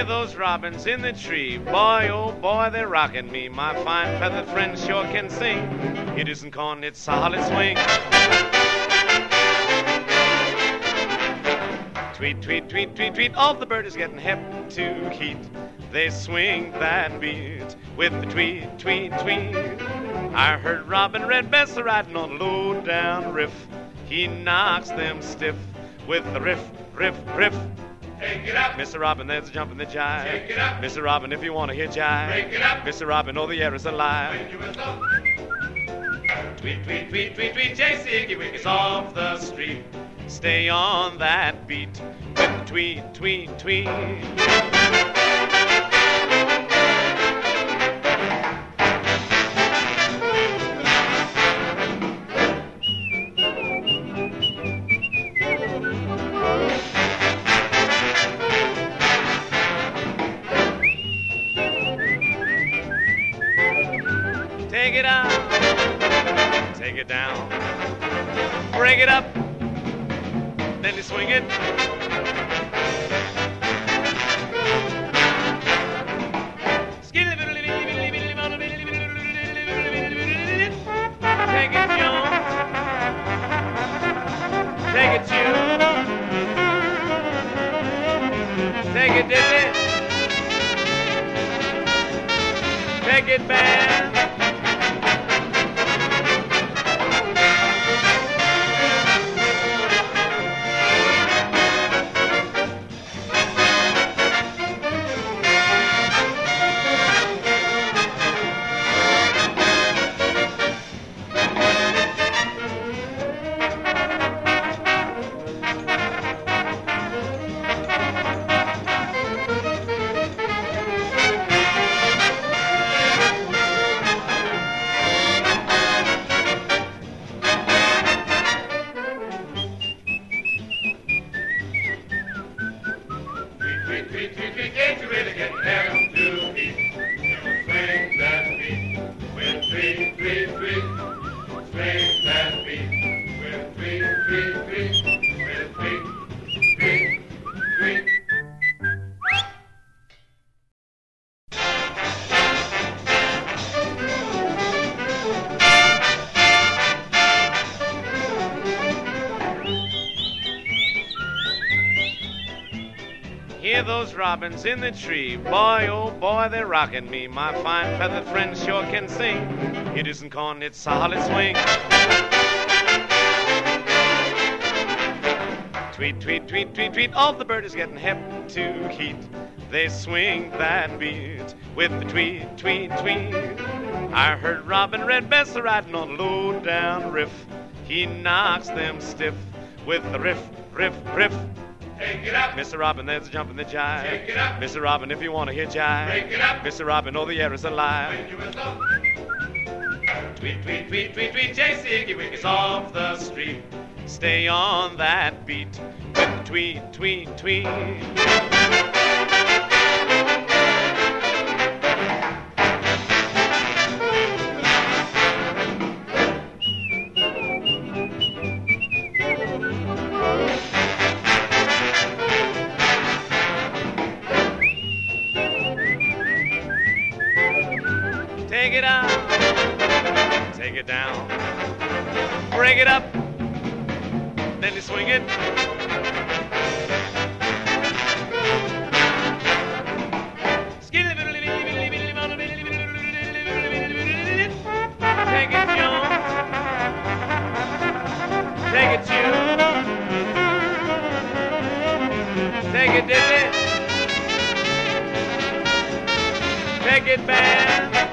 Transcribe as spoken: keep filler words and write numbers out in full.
those robins in the tree. Boy, oh boy, they're rocking me. My fine feathered friend sure can sing. It isn't corn, it's solid swing. Tweet, tweet, tweet, tweet, tweet. All the bird is getting hip to heat. They swing that beat with the tweet, tweet, tweet. I heard Robin Redbreast riding on a low-down riff. He knocks them stiff with the riff, riff, riff. Take it up, Mister Robin, there's a jump in the jive. Take it up, Mister Robin, if you want to hear jive. Break it up, Mister Robin, oh, the air is alive. when you whistle. Tweet, tweet, tweet, tweet, tweet, J C Iggy Wiggy's off the street. Stay on that beat with the tweet, tweet, tweet. Take it out, take it down, break it up, then you swing it. Take it, Jones. Take it, June. Take it, Dizzy. Take it, band. Tweet, tweet, tweet, tweet, ain't you really getting hell to beat? You swing that beat with tweet, tweet, tweet. Swing that beat with tweet, tweet, tweet. With tweet, tweet, tweet. Hear those robins in the tree. Boy, oh boy, they're rocking me. My fine feathered friend sure can sing. It isn't corn, it's solid swing. Tweet, tweet, tweet, tweet, tweet. All the bird is getting hip to heat. They swing that beat with the tweet, tweet, tweet. I heard Robin Redbreast riding on a low-down riff. He knocks them stiff with the riff, riff, riff. Take it up, Mister Robin, there's a jump in the jive. Take it up, Mister Robin, if you want to hear jive. Break it up, Mister Robin, oh, the air is alive. when you whistle. Tweet, tweet, tweet, tweet, tweet, J C Iggy Wiggy's off the street. Stay on that beat with the tweet, tweet, tweet. Take it out, take it down, break it up, then you swing it. Take it, Jones. Take it, June. Take it, Dizzy. Take it, band.